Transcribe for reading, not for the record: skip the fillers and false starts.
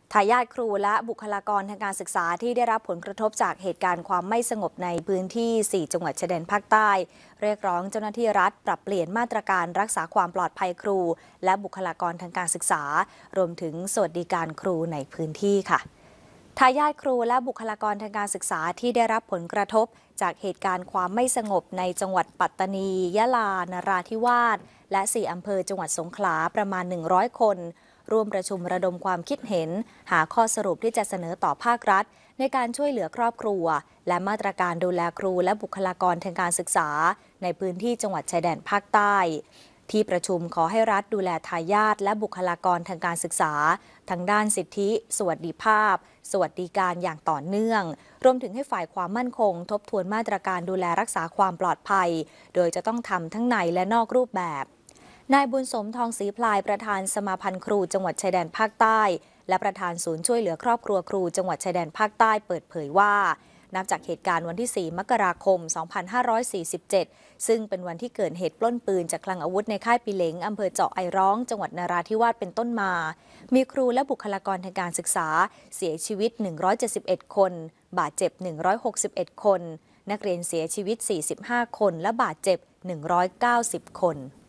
ทายาทครูและบุคลากรทางการศึกษาที่ได้รับผลกระทบจากเหตุการณ์ความไม่สงบในพื้นที่ 4 จังหวัดชายแดนภาคใต้ เรียกร้องเจ้าหน้าที่รัฐปรับเปลี่ยนมาตรการรักษาความปลอดภัยครูและบุคลากรทางการศึกษารวมถึงสวัสดิการครูในพื้นที่ค่ะทายาทครูและบุคลากรทางการศึกษาที่ได้รับผลกระทบจากเหตุการณ์ความไม่สงบในจังหวัดปัตตานียะลานราธิวาสและ 4 อำเภอจังหวัดสงขลาประมาณ 100 คนร่วมประชุมระดมความคิดเห็นหาข้อสรุปที่จะเสนอต่อภาครัฐในการช่วยเหลือครอบครัวและมาตรการดูแลครูและบุคลากรทางการศึกษาในพื้นที่จังหวัดชายแดนภาคใต้ที่ประชุมขอให้รัฐดูแลทายาทและบุคลากรทางการศึกษาทางด้านสิทธิสวัสดิภาพสวัสดิการอย่างต่อเนื่องรวมถึงให้ฝ่ายความมั่นคงทบทวนมาตรการดูแลรักษาความปลอดภัยโดยจะต้องทำทั้งในและนอกรูปแบบนายบุญสมทองศรีพลายประธานสมาพันธ์ครูจังหวัดชายแดนภาคใต้และประธานศูนย์ช่วยเหลือครอบครัวครูจังหวัดชายแดนภาคใต้เปิดเผยว่านับจากเหตุการณ์วันที่ 4 มกราคม 2547 ซึ่งเป็นวันที่เกิดเหตุปล้นปืนจากคลังอาวุธในค่ายปิเหลงอำเภอเจาะไอร้องจังหวัดนราธิวาสเป็นต้นมามีครูและบุคลากรทางการศึกษาเสียชีวิต 171 คนบาดเจ็บ 161 คนนักเรียนเสียชีวิต 45 คนและบาดเจ็บ 190 คน